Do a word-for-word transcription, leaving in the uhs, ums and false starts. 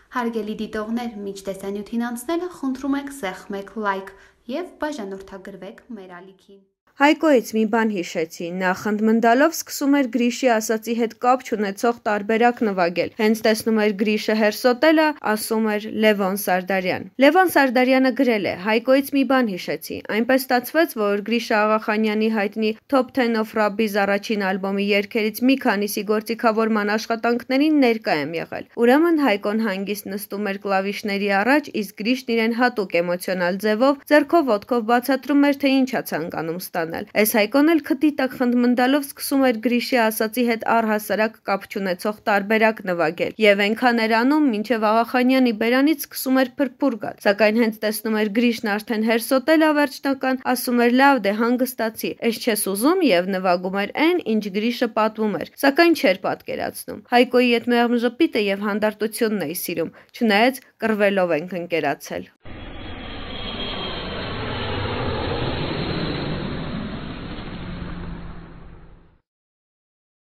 Հարգելի դիտողներ, մինչ տեսանյութին անցնելը խնդրում ենք սեղմեք լայք և բաժանորդագրվեք մեր ալիքին։ Հայկոյից մի բան հիշեցի, նա խնդմնդալով սկսում էր Գրիշի ասածի հետ կապ չունեցող տարբերակ նվագել, հենց տեսնում էր Գրիշը հերսոտել ա, ասում էր Լևոն Սարդարյան։ Լևոն Սարդարյանը գրել է. Հայկոյից մի բան հիշեցի, այնպես ստացվեց, որ Գրիշա Աղախանյանի հայտնի Top ten of Rabbiz առաջին ալբոմի երգերից մի քանիսի գործիքավորման աշխատանքներին ներկա եմ եղել։ Ուրեմն Հայկոն հանգիստ նստում էր կլավիշների առաջ, իսկ Գրիշն իրեն հատուկ էմոցիոնալ ձևով ձեռքով ոտքով բացատրում էր, թե ինչ ա ցանկանում ստանալ։ Այս Հայկոն էլ քթի տակ խնդմնդալով սկսում էր Գրիշի ասածի հետ առհասարակ կապ չունեցող տարբերակ նվագել, եւ այնքան էր անում, մինչեւ Աղախանյանի բերանից սկսում էր փրփուր գալ, սակայն հենց տեսնում էր Գրիշն արդեն հերսոտել ա վերջնական, ասում էր լավ դե հանգստացի, էս չես ուզում եւ նվագում էր այն, ինչ Գրիշը պատմում էր, սակայն չէր պատկերացնում։ Հայկոյի այդ մեղմ ժպիտը եւ հանդարտությունն էի սիրում, չնայած կռվելով ենք ընկերացել։